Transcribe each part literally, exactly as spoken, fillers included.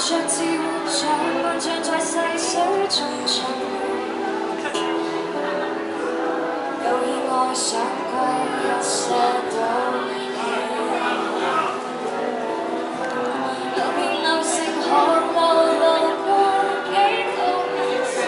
着自活像萬象在細水中巡，有意愛上歸一些道理，流變流成河流流過幾道明星，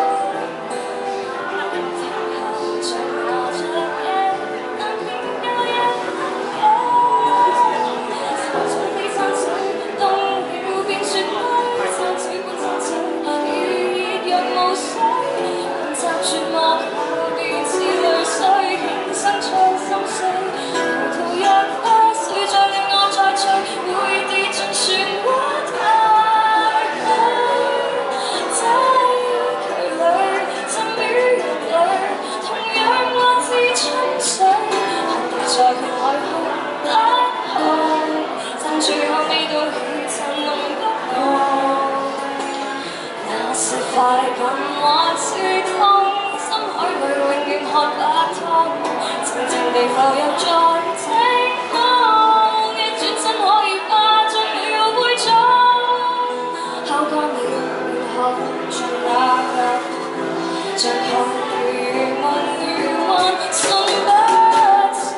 停下像我着嘅，但偏有一風景，從你山水凍了變雪堆，山水般山水，雨熱若霧水，混雜絕望後便是淚水，輕生出心碎，葡萄若花水在令我再醉，會跌進漩渦太虛，這距離浸於熱淚，同樣我似春水，看跌在血海空不開，但最後未到氣層濃不濃，那是快感還是痛？心海裏永遠看不通，靜靜地浮游在清空，一轉身可以化進了杯中，烤乾了便喝盡那日，像後如夢如幻，信不信？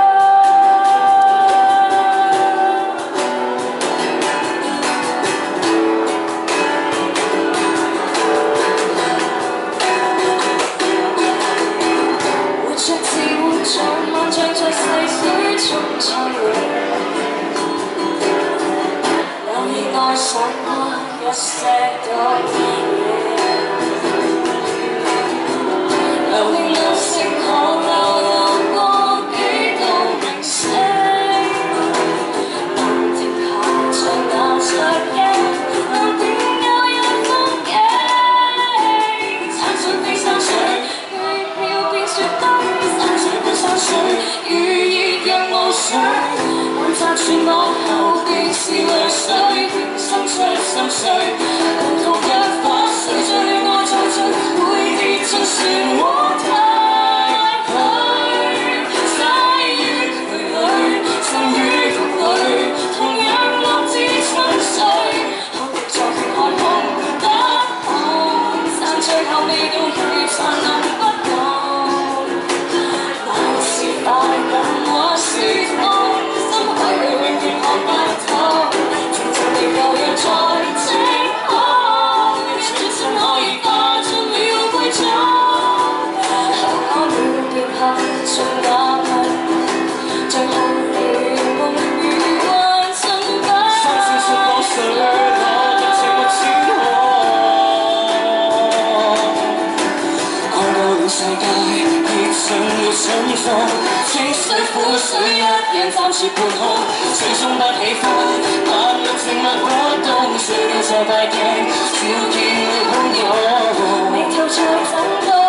活着自活像萬象在細水中巡迴，有意愛上過一些道理，流變流成河流流過幾道明星，但停下像那着嘅，但偏有一風景，山水非山水，雨飄變雪堆，山水般山水，雨熱若霧水，混雜絕望後便是淚水，輕生出心碎，葡萄若花水在令我再醉，會跌進漩渦太虛，際於距離，浸於風裏，同樣落至春水，看跌在血海空不紅，但最後未到血殘濃不濃，那是快感還是痛？心海裏永遠看不透，靜靜地浮游在清空，一轉身可以化進了杯中，口乾了便喝盡那日，像後如夢如幻，信不信？山水雪過水，落入寂寞之海，看到了世界熱情了春風，清水苦水一樣暫時半空，最終不喜歡，萬物靜默不動，睡了這塊鏡，照見了空湧，眉頭在震動。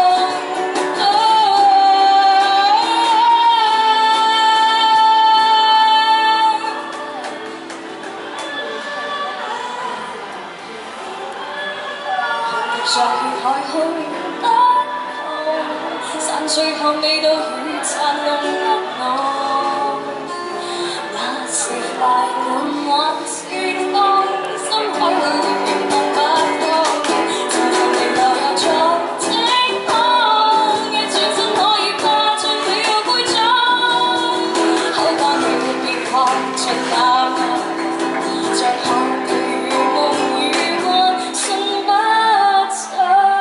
在血海空不紅，散最後未到雨殘濃不濃，那是快感還是痛？心海裏永遠看不通，靜靜地浮游在清空，一轉身可以化進了杯中，口乾了便喝盡那日，像後如夢如幻，信不信？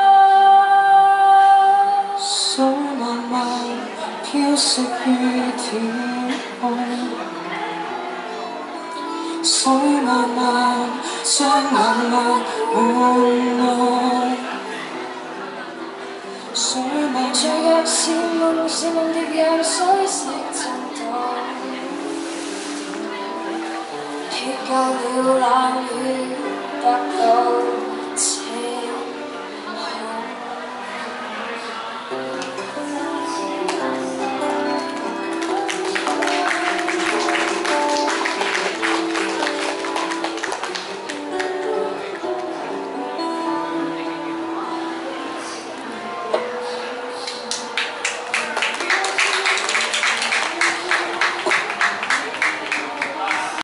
水漫漫飄色於天空，水漫漫將眼淚換來，水漫着若是夢是夢的讓水色震動，撇夠了冷雨得到。